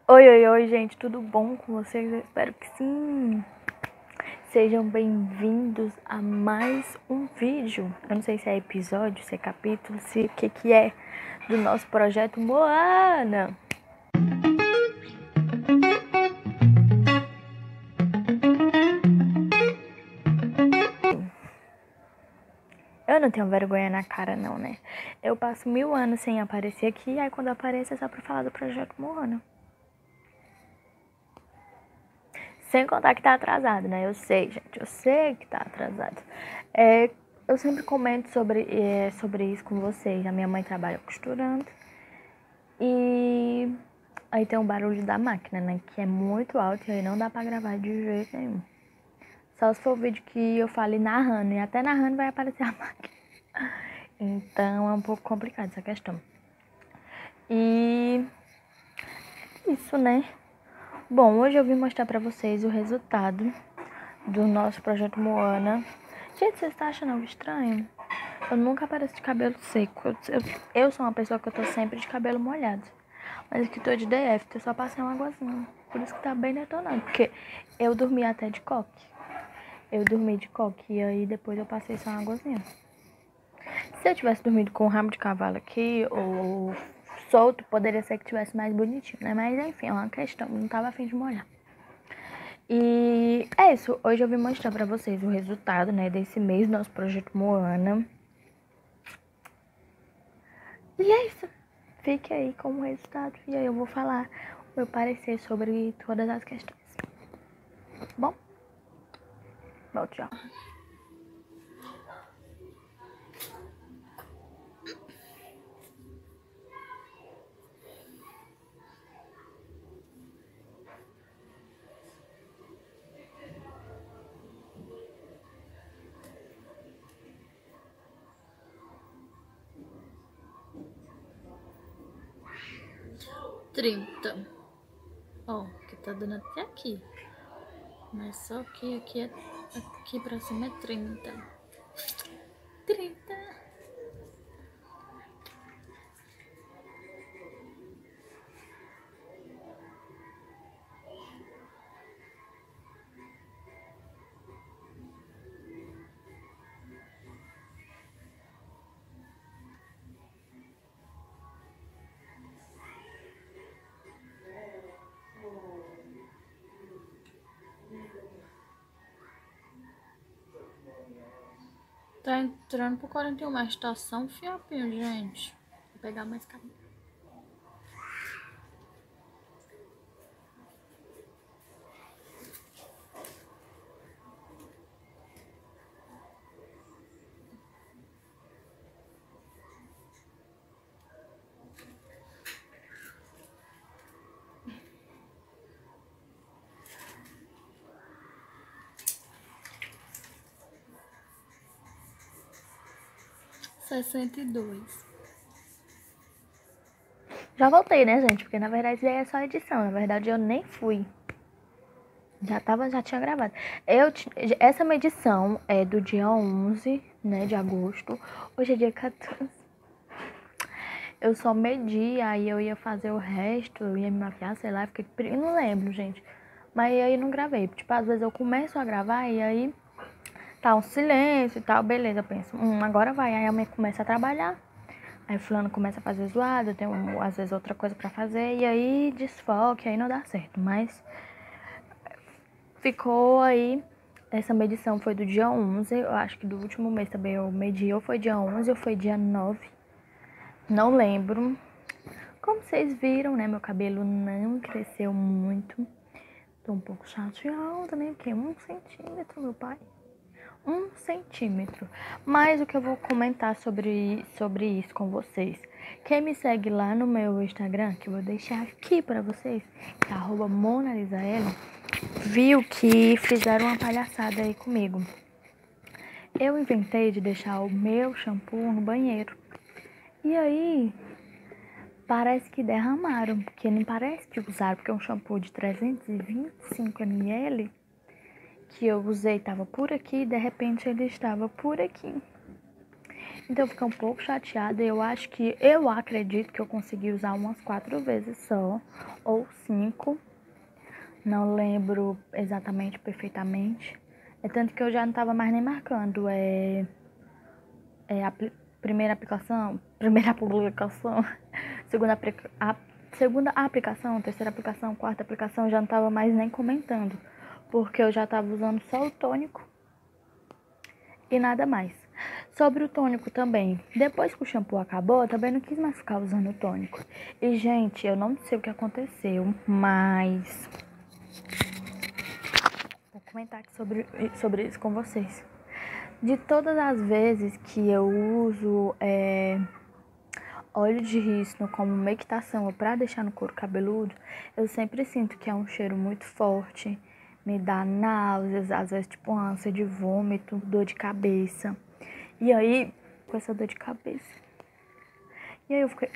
Oi, oi, oi, gente, tudo bom com vocês? Eu espero que sim. Sejam bem-vindos a mais um vídeo. Eu não sei se é episódio, se é capítulo, se o que é do nosso projeto Moana. Eu não tenho vergonha na cara, não, né? Eu passo 1000 anos sem aparecer aqui, aí quando apareço é só pra falar do projeto Moana. Sem contar que tá atrasado, né? Eu sei, gente, eu sei que tá atrasado. Eu sempre comento sobre isso com vocês. A minha mãe trabalha costurando e aí tem um barulho da máquina, né? Que é muito alto e aí não dá pra gravar de jeito nenhum. Só se for o vídeo que eu fale narrando, e até narrando vai aparecer a máquina. Então é um pouco complicado essa questão. E isso, né? Bom, hoje eu vim mostrar pra vocês o resultado do nosso projeto Moana. Gente, vocês estão achando algo estranho? Eu nunca apareço de cabelo seco. Eu sou uma pessoa que eu tô sempre de cabelo molhado. Mas aqui tô de DF, eu só passei uma águazinha. Por isso que tá bem detonado. Porque eu dormi até de coque. Eu dormi de coque e aí depois eu passei só uma águazinha. Se eu tivesse dormido com o rabo de cavalo aqui ou solto, poderia ser que tivesse mais bonitinho, né? Mas enfim, é uma questão. Não tava afim de molhar. E é isso. Hoje eu vim mostrar pra vocês o resultado, né, desse mês do nosso projeto Moana. E é isso. Fique aí com o resultado e aí eu vou falar o meu parecer sobre todas as questões. Bom, volto já. Ó, que tá dando até aqui. Mas só que aqui pra cima é 30. Tá entrando pro 41, mas tá só um fiapinho, gente. Vou pegar mais cabelo. Sessenta e dois. Já voltei, né, gente? Porque na verdade isso aí é só edição. Na verdade eu nem fui. Já tinha gravado. Essa medição é do dia 11, né, de agosto. Hoje é dia 14. Eu só medi, aí eu ia fazer o resto, eu ia me maquiar, sei lá, eu não lembro, gente. Mas aí não gravei. Tipo, às vezes eu começo a gravar e aí tá um silêncio e tal, beleza. Eu penso, agora vai. Aí a mãe começa a trabalhar. Aí fulano começa a fazer zoada, eu tenho às vezes outra coisa pra fazer, e aí desfoque, aí não dá certo. Mas ficou aí, essa medição foi do dia 11, eu acho que do último mês também eu medi, ou foi dia 11 ou foi dia 9, não lembro. Como vocês viram, né, meu cabelo não cresceu muito, tô um pouco chateada, né, porque 1 centímetro, meu pai. 1 centímetro. Mas o que eu vou comentar sobre isso com vocês. Quem me segue lá no meu Instagram, que eu vou deixar aqui pra vocês, que é @MonaLisaL, viu que fizeram uma palhaçada aí comigo. Eu inventei de deixar o meu shampoo no banheiro. E aí, parece que derramaram, porque não parece que usaram, porque é um shampoo de 325 ml que eu usei estava por aqui e de repente ele estava por aqui. Então eu fiquei um pouco chateada. Eu acredito que eu consegui usar umas 4 vezes só, ou 5. Não lembro exatamente, perfeitamente. É tanto que eu já não tava mais nem marcando. Primeira aplicação, primeira publicação, segunda aplicação, terceira aplicação, quarta aplicação, eu já não tava mais nem comentando. Porque eu já tava usando só o tônico e nada mais. Sobre o tônico também, depois que o shampoo acabou, eu também não quis mais ficar usando o tônico. E, gente, eu não sei o que aconteceu, mas vou comentar aqui sobre isso com vocês. De todas as vezes que eu uso óleo de rícino como meditação ou pra deixar no couro cabeludo, eu sempre sinto que é um cheiro muito forte, me dá náuseas, às vezes tipo ânsia de vômito, dor de cabeça. E aí, com essa dor de cabeça. E aí eu fiquei...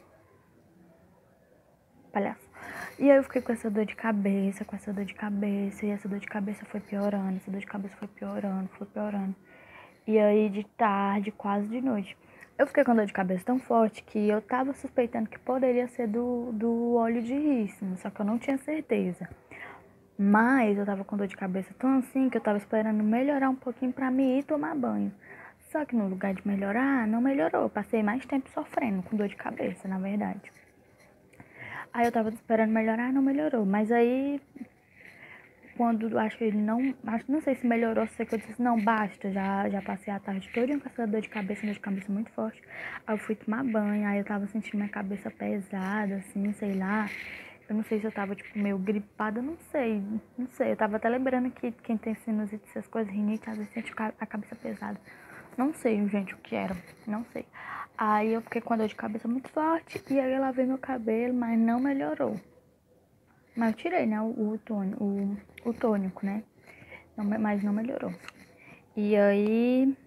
Palhaço. E aí eu fiquei com essa dor de cabeça, e essa dor de cabeça foi piorando, foi piorando. E aí de tarde, quase de noite. Eu fiquei com dor de cabeça tão forte que eu tava suspeitando que poderia ser do óleo de rícino, só que eu não tinha certeza. Mas eu tava com dor de cabeça tão assim que eu tava esperando melhorar um pouquinho pra me ir tomar banho. Só que no lugar de melhorar, não melhorou. Eu passei mais tempo sofrendo com dor de cabeça, na verdade. Aí eu tava esperando melhorar, não melhorou. Mas aí, quando acho que ele não sei se melhorou, sei que eu disse, não, basta, já passei a tarde toda com essa dor de cabeça muito forte. Aí eu fui tomar banho, aí eu tava sentindo minha cabeça pesada, assim, sei lá. Eu não sei se eu tava, tipo, meio gripada, não sei. Eu tava até lembrando que quem tem sinusite, essas coisas, rinite, às vezes sente a cabeça pesada. Não sei, gente, o que era, não sei. Aí eu fiquei com a dor de cabeça muito forte, e aí eu lavei meu cabelo, mas não melhorou. Mas eu tirei, né, o tônico, né, mas não melhorou. E aí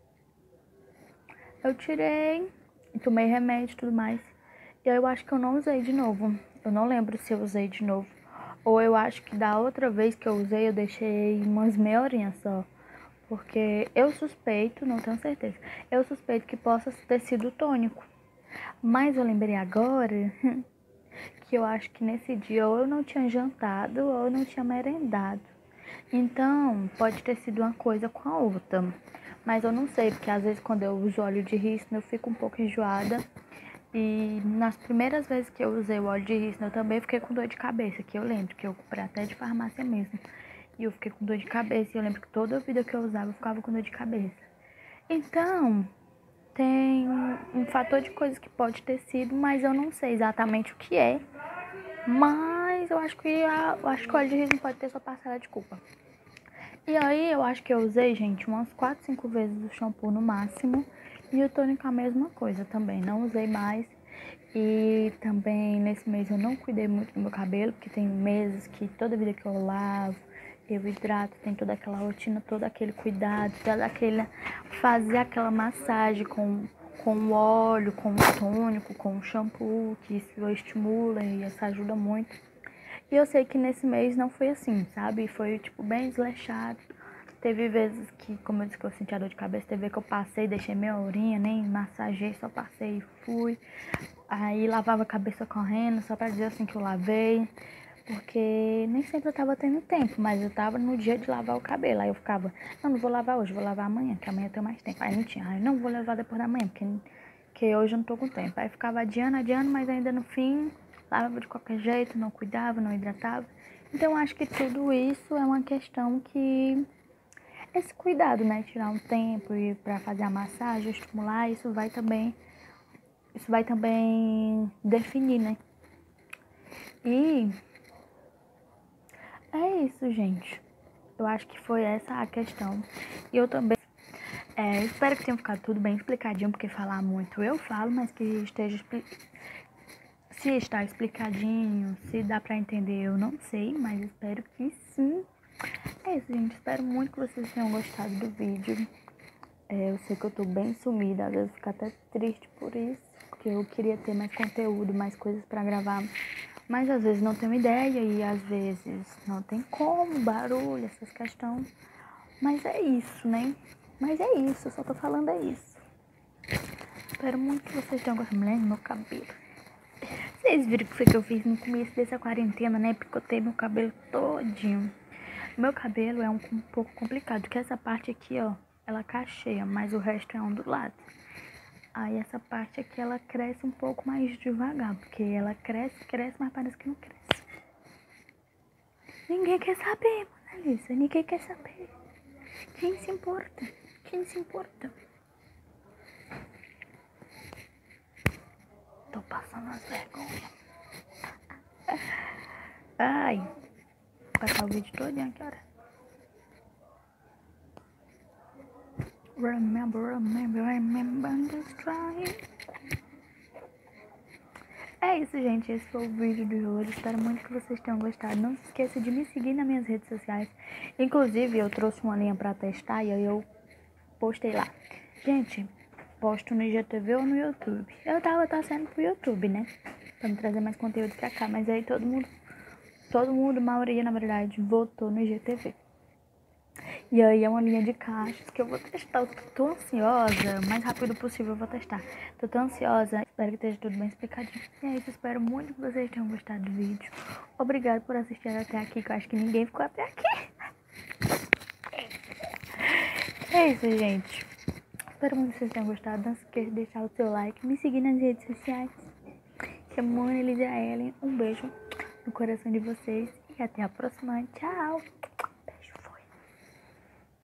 eu tirei, tomei remédio e tudo mais. E aí eu acho que eu não usei de novo. Eu não lembro se eu usei de novo. Ou eu acho que da outra vez que eu usei, eu deixei umas meia horinha só. Porque eu suspeito, não tenho certeza, eu suspeito que possa ter sido tônico. Mas eu lembrei agora que eu acho que nesse dia ou eu não tinha jantado ou eu não tinha merendado. Então, pode ter sido uma coisa com a outra. Mas eu não sei, porque às vezes quando eu uso óleo de rícino eu fico um pouco enjoada. E nas primeiras vezes que eu usei o óleo de rícino eu também fiquei com dor de cabeça, que eu lembro que eu comprei até de farmácia mesmo. E eu fiquei com dor de cabeça e eu lembro que toda vida que eu usava eu ficava com dor de cabeça. Então, tem um fator de coisas que pode ter sido, mas eu não sei exatamente o que é. Mas eu acho que o óleo de rícino pode ter sua parcela de culpa. E aí eu acho que eu usei, gente, umas 4, 5 vezes o shampoo no máximo. E o tônico a mesma coisa também, não usei mais. E também nesse mês eu não cuidei muito do meu cabelo, porque tem meses que toda vida que eu lavo, eu hidrato, tem toda aquela rotina, todo aquele cuidado, fazer aquela massagem com o óleo, com o tônico, com o shampoo, que isso estimula e isso ajuda muito. E eu sei que nesse mês não foi assim, sabe? Foi, tipo, bem desleixado. Teve vezes que, como eu disse que eu sentia dor de cabeça, teve vezes que eu passei, deixei meia horinha, nem massageei, só passei e fui. Aí lavava a cabeça correndo, só pra dizer assim que eu lavei. Porque nem sempre eu tava tendo tempo, mas eu tava no dia de lavar o cabelo. Aí eu ficava, não vou lavar hoje, vou lavar amanhã, que amanhã eu tenho mais tempo. Aí não tinha, aí não vou lavar depois da manhã, porque hoje eu não tô com tempo. Aí ficava adiando, mas ainda no fim, lavava de qualquer jeito, não cuidava, não hidratava. Então acho que tudo isso é uma questão que esse cuidado, né, tirar um tempo e para fazer a massagem, estimular, isso vai também definir, né? E é isso, gente. Eu acho que foi essa a questão. E eu também espero que tenha ficado tudo bem explicadinho, porque falar muito eu falo, mas que esteja se está explicadinho, se dá pra entender, eu não sei, mas espero que sim. É isso, gente. Espero muito que vocês tenham gostado do vídeo. Eu sei que eu tô bem sumida, às vezes fico até triste por isso, porque eu queria ter mais conteúdo, mais coisas pra gravar. Mas às vezes não tenho ideia e às vezes não tem como, barulho, essas questões. Mas é isso, né? Mas é isso, eu só tô falando é isso. Espero muito que vocês tenham gostado. Mulher, meu cabelo. Vocês viram o que foi que eu fiz no começo dessa quarentena, né? Picotei meu cabelo todinho. Meu cabelo é um pouco complicado, porque essa parte aqui, ó, ela cacheia, mas o resto é ondulado. Aí essa parte aqui, ela cresce um pouco mais devagar, porque ela cresce, mas parece que não cresce. Ninguém quer saber, Mona Lisa, ninguém quer saber. Quem se importa? Quem se importa? Tô passando as vergonhas. Ai, vou passar o vídeo todinho aqui, olha. Remember this time. É isso, gente. Esse foi o vídeo de hoje. Espero muito que vocês tenham gostado. Não se esqueça de me seguir nas minhas redes sociais. Inclusive, eu trouxe uma linha pra testar e aí eu postei lá. Gente, posto no IGTV ou no YouTube. Eu tava torcendo pro YouTube, né? Pra me trazer mais conteúdo pra cá. Mas aí todo mundo, a maioria, na verdade, votou no IGTV. E aí é uma linha de caixas que eu vou testar. Eu tô ansiosa, o mais rápido possível eu vou testar. Tô tão ansiosa, espero que esteja tudo bem explicadinho. E é isso, espero muito que vocês tenham gostado do vídeo. Obrigado por assistir até aqui, que eu acho que ninguém ficou até aqui. É isso, gente. Espero muito que vocês tenham gostado. Não se esqueça de deixar o seu like, me seguir nas redes sociais. Que é Mona Lisa Ellen. Um beijo no coração de vocês e até a próxima. Tchau!